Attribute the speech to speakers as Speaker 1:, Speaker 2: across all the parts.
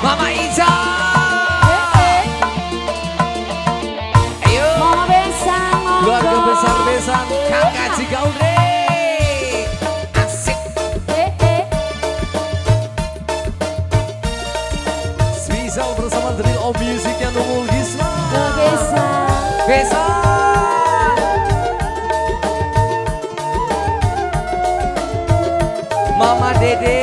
Speaker 1: Mama Ica. Ayo.
Speaker 2: Mama Besan.
Speaker 1: Keluarga besar Besan, kakak Cigaudre. Asik. Spesial bersama Drill of Music yang Nungul Gisma. Besan. Mama Dede.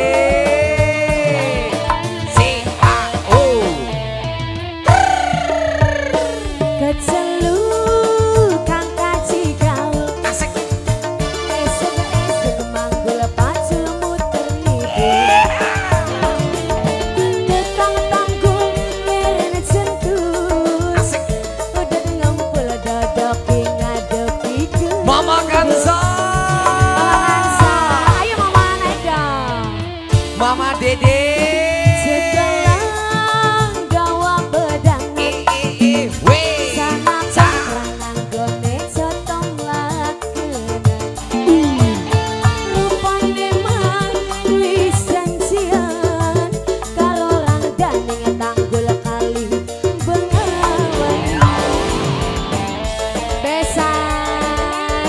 Speaker 1: Mama Kansa.
Speaker 2: Ayo Mama naik dong.
Speaker 1: Mama Dede.
Speaker 2: Setelah gawa bedang sama cakrangan gone sotong lakenan rupane mang lisensian karo orang dandeng tanggul kali bengawan Besan.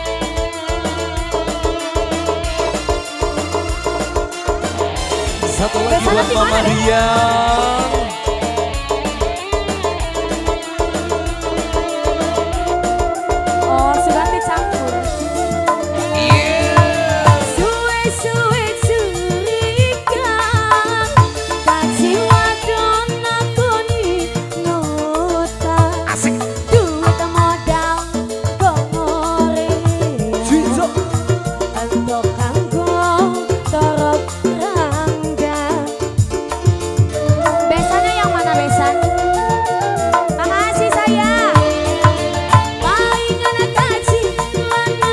Speaker 1: Satu lagi
Speaker 2: Besan
Speaker 1: buat
Speaker 2: di
Speaker 1: Mama
Speaker 2: mana, Dek?
Speaker 1: Rian.
Speaker 2: Oh sudah dicampur. Suwe-suwe curiga kasih wadon nakoni nota
Speaker 1: Asik.
Speaker 2: duit modal gomore
Speaker 1: Cincok.
Speaker 2: untuk kanggo torok rangga. Besannya yang mana Besan? Makasih sayang. Paling anak kaji mana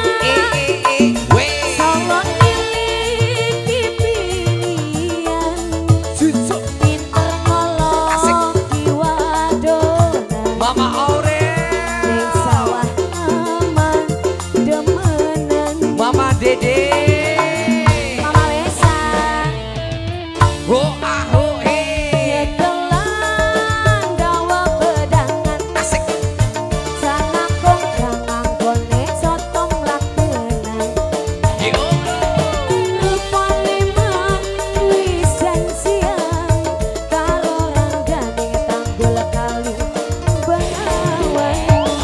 Speaker 2: Salon miliki pilihan
Speaker 1: Cincok.
Speaker 2: pinter ngolong kiwadonan
Speaker 1: Mama Aurel.
Speaker 2: ning sawah aman demenan
Speaker 1: Mama Dede.
Speaker 2: Mama Besan
Speaker 1: Ho aho he.
Speaker 2: nyetelan gawa bedangan
Speaker 1: Asik.
Speaker 2: sana kongkang anggone sotong lakenan
Speaker 1: Yo.
Speaker 2: rupane mang lisensian karo orang gandeng tanggul kali bengawan.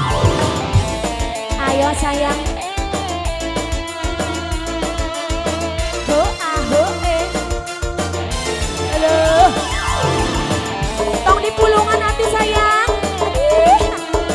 Speaker 2: Ayo sayang. Ho aho Halo. Tong di pulungan hati sayang. Ih.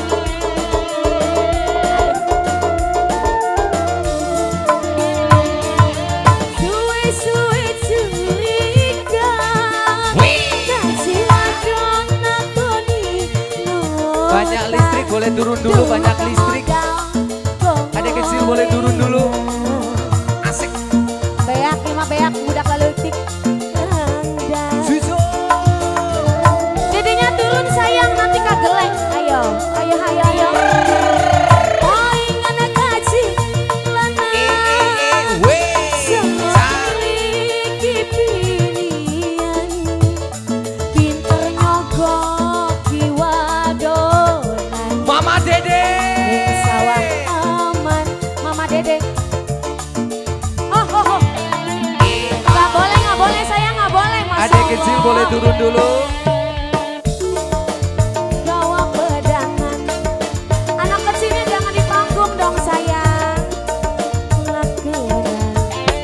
Speaker 2: Suwe-suwe curiga kasih wadon nakoni nota.
Speaker 1: Banyak listrik, boleh turun dulu. Banyak listrik. Adik kecil boleh turun dulu. Asik.
Speaker 2: Beak, lima beak, budak laletik.
Speaker 1: Cincok.
Speaker 2: Dedenya turun sayang, nanti kageleng. Ayo, ayo, ayo, ayo. Poing anak kaji lana. Semua miliki pilihan. Pinter nyogok kiwadonan.
Speaker 1: Mama Dede.
Speaker 2: Ning sawah aman, Mama Dede. Oh, oh, oh. Nggak boleh sayang, nggak boleh. Masya
Speaker 1: Adik kecil
Speaker 2: Allah.
Speaker 1: boleh turun dulu.
Speaker 2: Gawa bedangan. Anak kecilnya jangan di panggung dong sayang. Lakenan.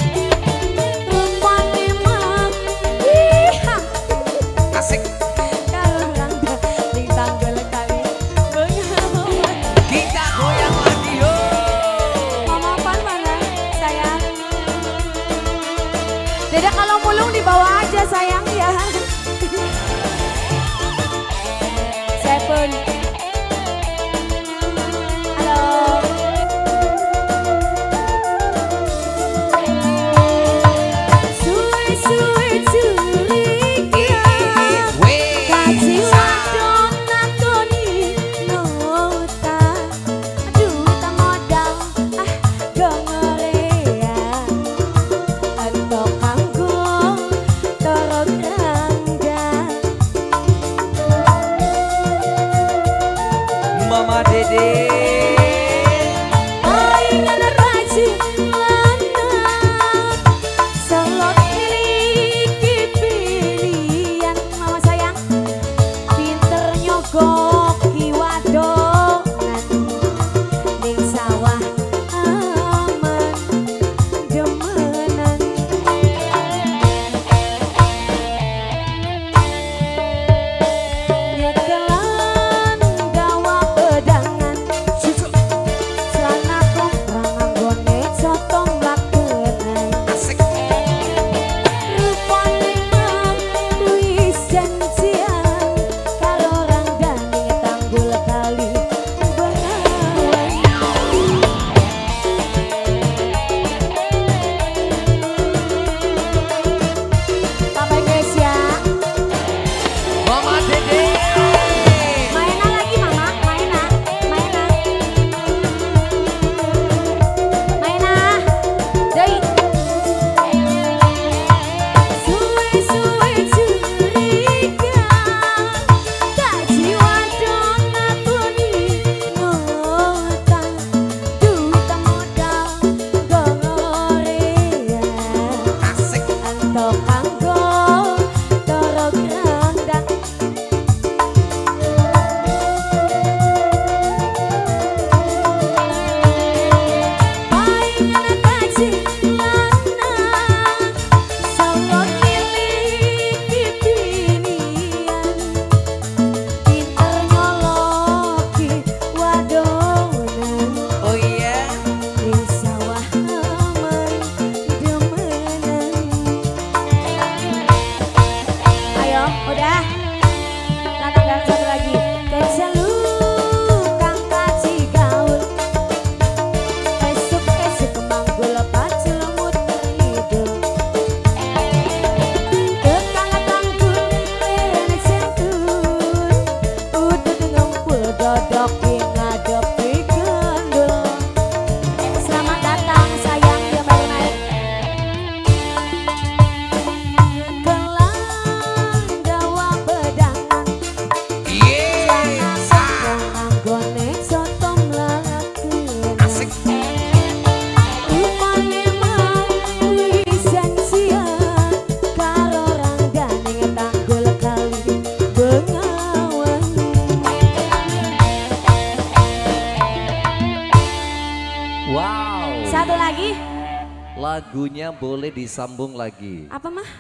Speaker 2: Rupane mang. Iha.
Speaker 1: Asik.
Speaker 2: Kalau rangga ning tanggul kali bengawan.
Speaker 1: Kita goyang lagi yo.
Speaker 2: Mama Pan mana sayang? Dede kalau mulung di bawah aja sayang ya. Udah. Nah, tinggal satu lagi. Keselu kang kaji gaul. Esuk-esuk manggul pacul muter ngidul. Kekangatan kulit sentur. Udut ngumpul dodok ngadepi gendul. Selamat datang sayang kembali naik.
Speaker 1: Wow.
Speaker 2: Satu lagi.
Speaker 1: Lagunya boleh disambung lagi.
Speaker 2: Apa mah?